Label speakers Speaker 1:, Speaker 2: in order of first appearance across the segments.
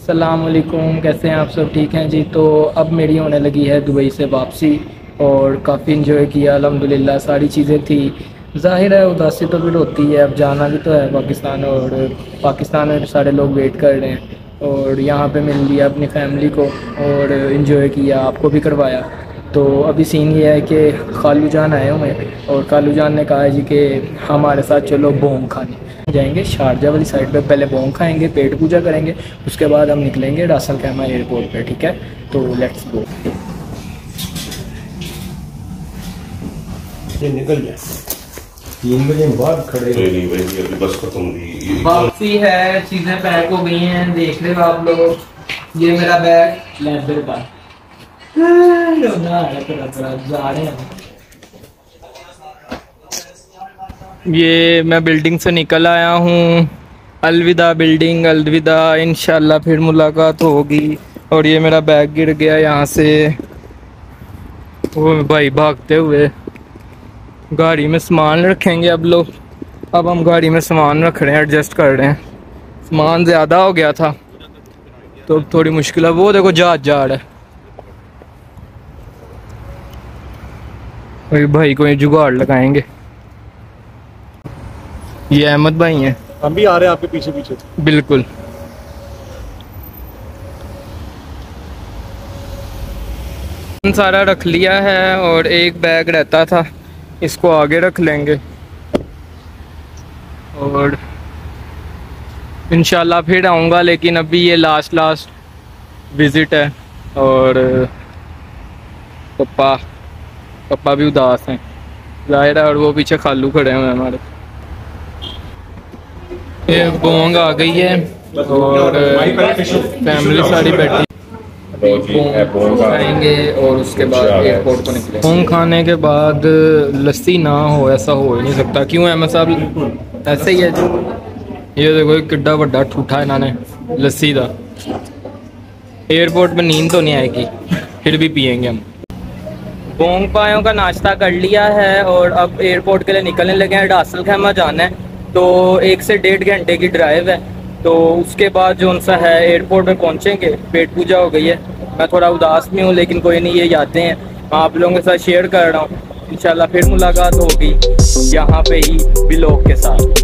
Speaker 1: अस्सलाम वालेकुम, कैसे हैं आप सब? ठीक हैं जी। तो अब मेरी होने लगी है दुबई से वापसी और काफ़ी इन्जॉय किया अल्हम्दुलिल्लाह। सारी चीज़ें थी, ज़ाहिर है उदासी तो फिर होती है, अब जाना भी तो है पाकिस्तान और पाकिस्तान में सारे लोग वेट कर रहे हैं और यहाँ पे मिल लिया अपनी फैमिली को और इन्जॉय किया, आपको भी करवाया। तो अभी सीन ये है कि खालू जान आए हुए हैं और खालू जान ने कहा है जी कि हमारे साथ चलो बोम खाने जाएंगे शारजा वाली साइड पे। पहले बोम खाएंगे, पेट पूजा करेंगे, उसके बाद हम निकलेंगे रासल खैमा एयरपोर्ट पे। ठीक है, तो लेट्स गो।
Speaker 2: ये निकल जाए 3 बजे बाद खड़े
Speaker 3: नहीं भाई अभी बस खत्म हुई।
Speaker 1: वापसी है, चीज़ें पैक हो गई हैं, देख रहे हो आप लोग। ये मेरा बैग लेदर का जा रहे हैं। ये मैं बिल्डिंग से निकल आया हूँ। अलविदा बिल्डिंग, अलविदा, इंशाल्लाह फिर मुलाकात होगी। और ये मेरा बैग गिर गया यहाँ से, वो भाई भागते हुए। गाड़ी में सामान रखेंगे अब लोग। अब हम गाड़ी में सामान रख रहे हैं, एडजस्ट कर रहे हैं। सामान ज़्यादा हो गया था तो अब थोड़ी मुश्किल है। वो देखो जहाज जा रहा है, भाई को ये जुगाड़ लगाएंगे। ये अहमद भाई हैं,
Speaker 2: हम भी आ रहे हैं आपके पीछे पीछे।
Speaker 1: बिल्कुल। सारा रख लिया है और एक बैग रहता था, इसको आगे रख लेंगे और इंशाल्लाह फिर आऊँगा। लेकिन अभी ये लास्ट विज़िट है और पप्पा भी उदास हैं ज़ाहिर है, और वो पीछे खालू खड़े हुए हैं हमारे। ये बोंग आ गई है और फैमिली सारी बैठी खाएंगे और उसके बाद एयरपोर्ट को निकलेंगे। बोंग खाने के बाद लस्सी ना हो ऐसा हो ही नहीं सकता। क्यों अहमद साहब? ऐसे ही है जी। ये देखो किड्डा बड़ा ठूठा इन्होंने लस्सी का। एयरपोर्ट में नींद तो नहीं आएगी, फिर भी पियेंगे हम। बोंग पायों का नाश्ता कर लिया है और अब एयरपोर्ट के लिए निकलने लगे हैं। रासल खैमा जाना है तो 1 से 1.5 घंटे की ड्राइव है। तो उसके बाद जो उनसा है एयरपोर्ट में पहुंचेंगे। पेट पूजा हो गई है, मैं थोड़ा उदास भी हूँ लेकिन कोई नहीं, ये यादें हैं, आप लोगों के साथ शेयर कर रहा हूँ। इंशाल्लाह फिर मुलाकात होगी यहाँ पे ही व्लॉग के साथ।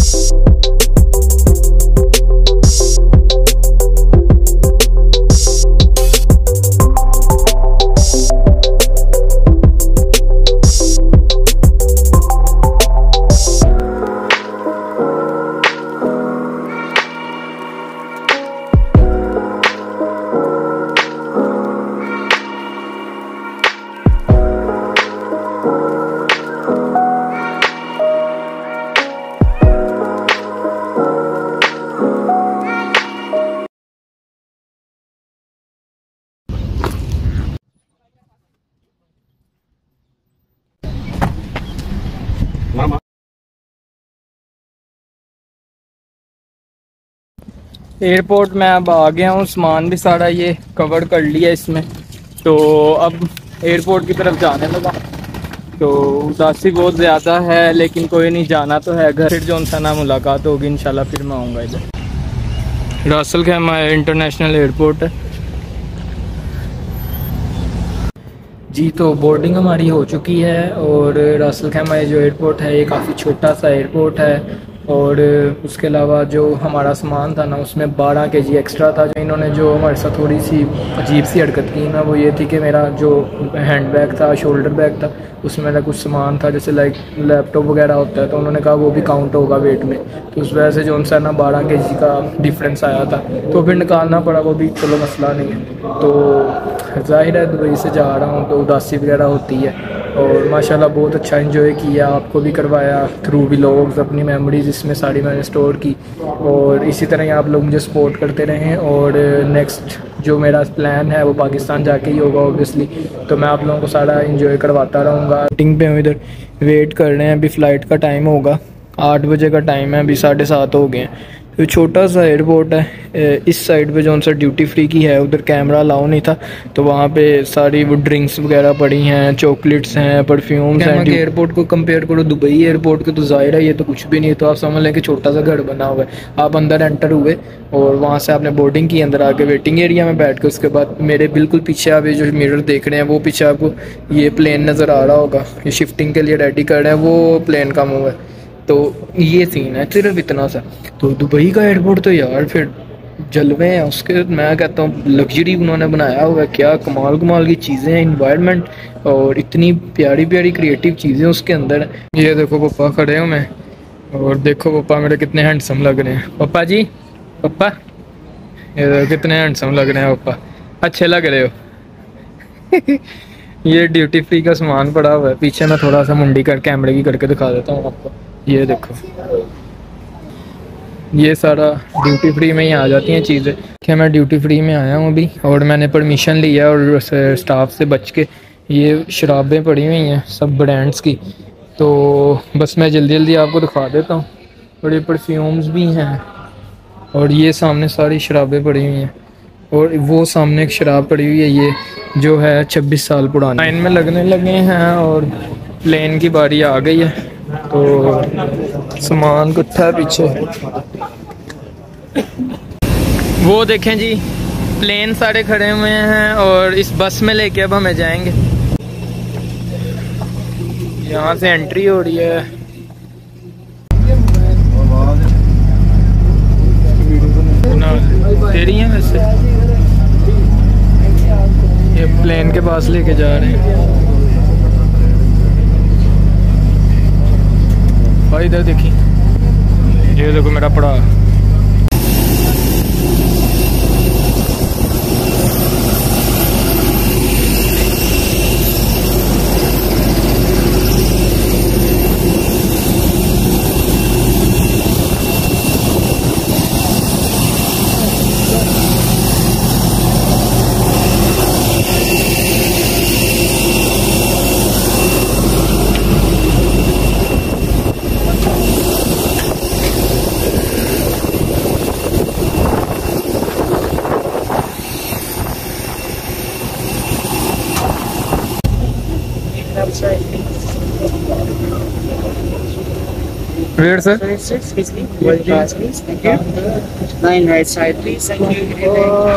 Speaker 1: एयरपोर्ट में अब आ गया हूँ, सामान भी सारा ये कवर कर लिया इसमें। तो अब एयरपोर्ट की तरफ जाने लगा। तो उदासी बहुत ज़्यादा है लेकिन कोई नहीं, जाना तो है घर। फिर जो उनसे ना मुलाकात होगी इंशाल्लाह फिर मैं आऊँगा इधर। रासल खैमा इंटरनेशनल एयरपोर्ट है जी। तो बोर्डिंग हमारी हो चुकी है और रासल खैमा जो एयरपोर्ट है ये काफ़ी छोटा सा एयरपोर्ट है। और उसके अलावा जो हमारा सामान था ना उसमें 12 kg एक्स्ट्रा था। जो इन्होंने जो हमारे साथ थोड़ी सी अजीब सी हरकत की ना, वो ये थी कि मेरा जो हैंड बैग था, शोल्डर बैग था, उसमें मेरा कुछ सामान था जैसे लाइक लैपटॉप वगैरह होता है, तो उन्होंने कहा वो भी काउंट होगा वेट में। तो उस वजह से जो उनसे ना 12 kg का डिफरेंस आया था तो फिर निकालना पड़ा, वो भी चलो मसला नहीं है। तो ज़ाहिर है दुबई से जा रहा हूँ तो उदासी वगैरह होती है और माशाल्लाह बहुत अच्छा एंजॉय किया, आपको भी करवाया थ्रू व्लॉग्स, अपनी मेमोरीज इसमें सारी मैंने स्टोर की। और इसी तरह ही आप लोग मुझे सपोर्ट करते रहें और नेक्स्ट जो मेरा प्लान है वो पाकिस्तान जाके ही होगा ऑब्वियसली। तो मैं आप लोगों को सारा एंजॉय करवाता रहूँगा। मीटिंग पे हम इधर वेट कर रहे हैं, अभी फ़्लाइट का टाइम होगा 8 बजे का टाइम है, अभी 7:30 हो गए हैं। छोटा सा एयरपोर्ट है। इस साइड पे जो सा ड्यूटी फ्री की है, उधर कैमरा अलाउ नहीं था, तो वहाँ पे सारी वो ड्रिंक्स वगैरह पड़ी हैं, चॉकलेट्स हैं, परफ्यूम्स हैं। एयरपोर्ट को कंपेयर करो दुबई एयरपोर्ट के, तो ज़ाहिर है ये तो कुछ भी नहीं है। तो आप समझ लें कि छोटा सा घर बना हुआ है। आप अंदर एंटर हुए और वहाँ से आपने बोर्डिंग की, अंदर आके वेटिंग एरिया में बैठ के उसके बाद मेरे बिल्कुल पीछे आप ये जो मिरर देख रहे हैं, वो पीछे आपको ये प्लेन नज़र आ रहा होगा। ये शिफ्टिंग के लिए रेडी कर रहे हैं, वो प्लेन का मुँह है। तो ये सीन है, सिर्फ इतना सा। तो दुबई का एयरपोर्ट तो यार फिर जलवे हैं उसके। मैं कहता हूँ लग्जरी उन्होंने बनाया हुआ है, क्या कमाल कमाल की चीज़ें हैं, इन्वायरमेंट और इतनी प्यारी प्यारी क्रिएटिव चीज़ें उसके अंदर। ये देखो पप्पा खड़े हूँ मैं, और देखो पप्पा मेरे कितने हैंडसम लग रहे हैं। पप्पा जी, पप्पा ये कितने हैंडसम लग रहे हैं पप्पा, अच्छे लग रहे हो। ये ड्यूटी फ्री का सामान पड़ा हुआ है पीछे। मैं थोड़ा सा मुंडी कर कैमरे की करके दिखा देता हूँ आपको। ये देखो, ये सारा ड्यूटी फ्री में ही आ जाती हैं चीज़ें। क्या मैं ड्यूटी फ्री में आया हूँ अभी, और मैंने परमिशन लिया और स्टाफ से बच के। ये शराबें पड़ी हुई हैं सब ब्रांड्स की, तो बस मैं जल्दी जल्दी आपको दिखा देता हूँ। बड़े परफ्यूम्स भी हैं, और ये सामने सारी शराबें पड़ी हुई हैं, और वो सामने एक शराब पड़ी हुई है, ये जो है 26 साल पुरानी। लाइन में लगने लगे हैं और प्लेन की बारी आ गई है, तो सामान इकट्ठा है पीछे। वो देखें जी, प्लेन सारे खड़े हुए हैं और इस बस में लेके अब हमें जाएंगे। यहाँ से एंट्री हो रही है। तेरी है वैसे, ये प्लेन के पास लेके जा रहे हैं। भाई इधर देखी, ये देखो मेरा पड़ा। Where, sir?
Speaker 4: Right, sir. Excuse me. One pass, please. Thank you. Line right side, please. Thank you.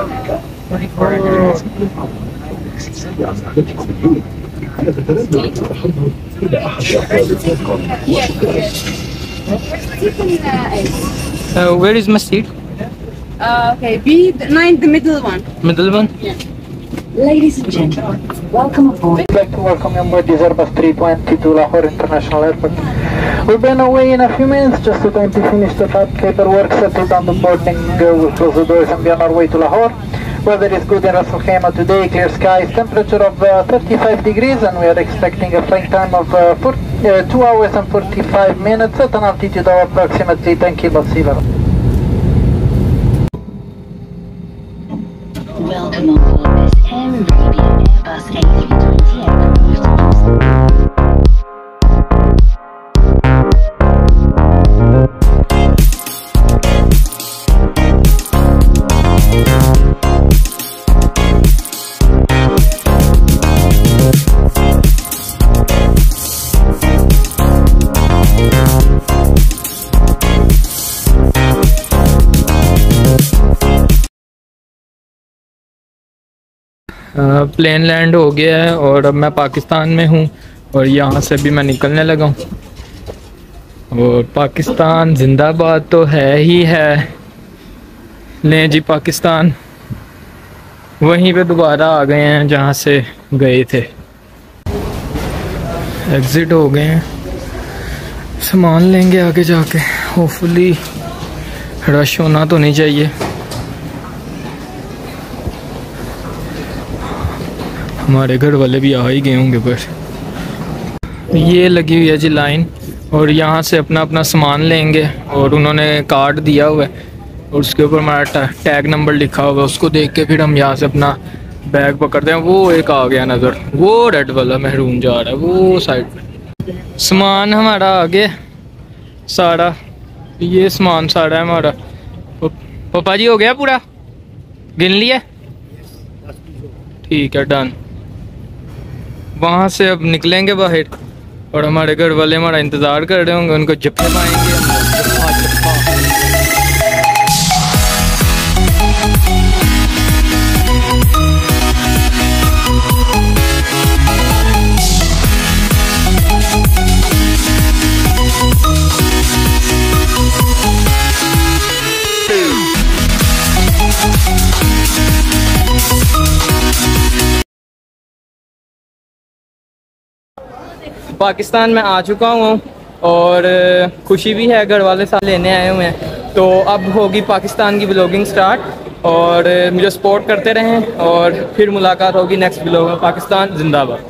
Speaker 4: 24.
Speaker 1: Where is my seat?
Speaker 4: Okay, B9, the middle one.
Speaker 1: Middle one?
Speaker 4: Yeah.
Speaker 5: Ladies and gentlemen, welcome aboard.
Speaker 6: I'd like to welcome you aboard this Airbus 320 to Lahore International Airport. We'll be on our way in a few minutes, just to going to finish the paperwork, settle down the boarding, we'll close the doors and be on our way to Lahore. Weather is good in Ras Al Khaimah today, clear skies, temperature of 35 degrees, and we are expecting a flight time of 2 hours and 45 minutes at an altitude of approximately 10 kilos sea level.
Speaker 5: Welcome on board this Air Arabia Airbus A320 aircraft.
Speaker 1: Plane land हो गया है और अब मैं पाकिस्तान में हूँ, और यहाँ से भी मैं निकलने लगा हूँ। और पाकिस्तान जिंदाबाद तो है ही है। लें जी, पाकिस्तान वहीं पे दोबारा आ गए हैं जहाँ से गए थे। एग्ज़िट हो गए हैं, सामान लेंगे आगे जाके। होपफुली रश होना तो नहीं चाहिए। हमारे घर वाले भी आ ही गए होंगे। पर ये लगी हुई है जी लाइन, और यहाँ से अपना अपना सामान लेंगे। और उन्होंने कार्ड दिया हुआ है और उसके ऊपर हमारा टैग नंबर लिखा हुआ है, उसको देख के फिर हम यहाँ से अपना बैग पकड़ते हैं। वो एक आ गया नज़र, वो रेड वाला महरून जा रहा है वो साइड पे। सामान हमारा आगे सारा, ये सामान सारा है हमारा। पापा जी हो गया पूरा, गिन लिया? ठीक है, डन। वहाँ से अब निकलेंगे बाहर और हमारे घर वाले हमारा इंतज़ार कर रहे होंगे, उनको जप्पे पाएंगे। पाकिस्तान में आ चुका हूँ और खुशी भी है, घर वाले साथ लेने आए हुए हैं। तो अब होगी पाकिस्तान की ब्लॉगिंग स्टार्ट और मुझे सपोर्ट करते रहें और फिर मुलाकात होगी नेक्स्ट ब्लॉग में। पाकिस्तान जिंदाबाद।